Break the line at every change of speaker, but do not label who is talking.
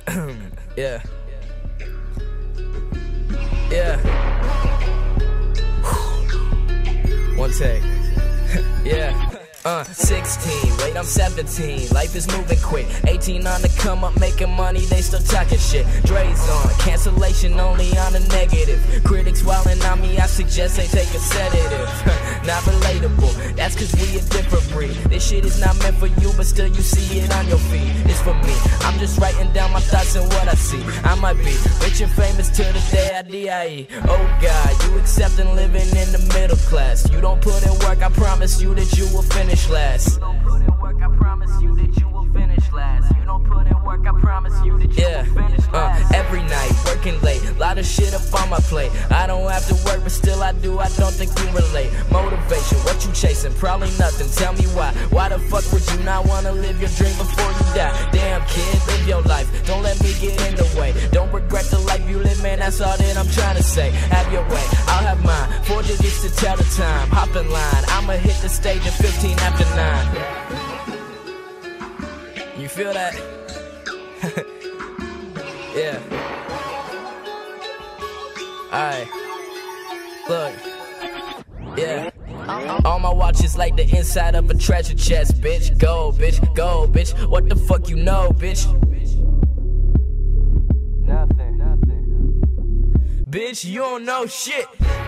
Yeah. Yeah. One take. Yeah. 16, wait, I'm 17, life is moving quick. 18 on the come up, making money, they still talking shit. Dre's on, cancellation only on the negative. Critics wildin' on me, I suggest they take a sedative. Not relatable, that's cause we a different breed. This shit is not meant for you, but still you see it on your feed. It's for me, I'm just writing down my thoughts and what I see. I might be rich and famous till the day I die. Oh God, you accepting living in the middle class. You don't put in work, I promise you that you will finish last. You don't put in work, I promise you that you will finish last. You don't put in work, I promise you that you will finish last. Every night, working late, lot of shit up on my plate. I don't have to work, but still I do, I don't think you relate. Motivation, what you chasing? Probably nothing, tell me why. Why the fuck would you not wanna live your dream before you die? Damn kid, live your life, don't let me get in the way. Don't regret the life you live, man, that's all that I'm trying to say. Have your way, I'll have mine, 4 digits to tell the time. Hop in line, I'ma hit the stage at 15 after 9. You feel that? Yeah. Alright. Look. Yeah. All my watches like the inside of a treasure chest, bitch. Go, bitch. Go, bitch. What the fuck you know, bitch? Nothing. Bitch, you don't know shit.